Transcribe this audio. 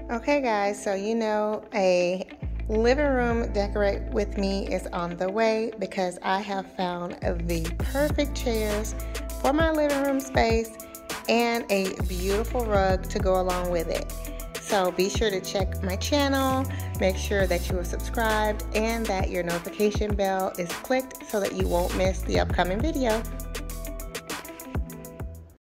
Okay guys, so you know a living room decorate with me is on the way because I have found the perfect chairs for my living room space and a beautiful rug to go along with it. So be sure to check my channel, make sure that you are subscribed and that your notification bell is clicked so that you won't miss the upcoming video.